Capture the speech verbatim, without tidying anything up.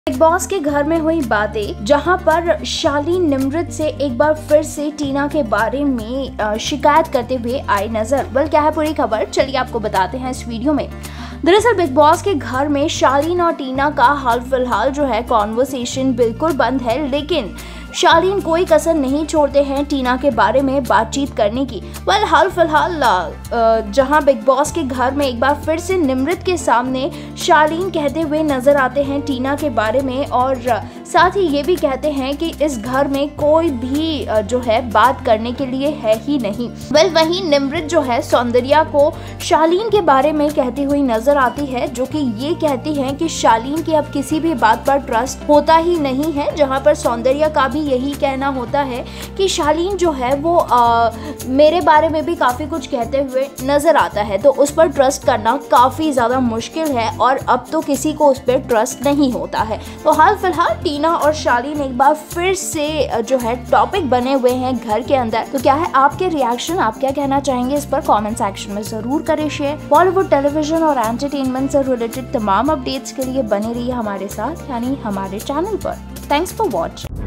Big boss के घर में हुई बातें, जहां पर शालीन निमृत से एक बार फिर से टीना के बारे में शिकायत करते हुए आई नजर। बल क्या है पूरी खबर, चलिए आपको बताते हैं इस वीडियो में। दरअसल बिग बॉस के घर में शालीन और टीना का हाल फिलहाल जो है कॉन्वर्सेशन बिल्कुल बंद है, लेकिन शालीन कोई कसर नहीं छोड़ते हैं टीना के बारे में बातचीत करने की। वेल हाल फिलहाल जहां बिग बॉस के घर में एक बार फिर से निमृत के सामने शालीन कहते हुए नजर आते हैं टीना के बारे में, और साथ ही ये भी कहते हैं कि इस घर में कोई भी जो है बात करने के लिए है ही नहीं। वेल वहीं निमृत जो है सौंदर्या को शालीन के बारे में कहती हुई नजर आती है, जो कि ये कहती है कि शालीन की अब किसी भी बात पर ट्रस्ट होता ही नहीं है, जहां पर सौंदर्या का भी यही कहना होता है कि शालीन जो है वो आ, मेरे बारे में भी काफ़ी कुछ कहते हुए नज़र आता है, तो उस पर ट्रस्ट करना काफ़ी ज़्यादा मुश्किल है और अब तो किसी को उस पर ट्रस्ट नहीं होता है। तो हाल फिलहाल टीना और शालीन एक बार फिर से जो है टॉपिक बने हुए हैं घर के अंदर। तो क्या है आपके रिएक्शन, आप क्या कहना चाहेंगे इस पर कॉमेंट सेक्शन में ज़रूर करें शेयर। बॉलीवुड टेलीविजन और एंटरटेनमेंट से रिलेटेड तमाम अपडेट्स के लिए बने रहिए हमारे साथ, यानी हमारे चैनल पर। Thanks for watching.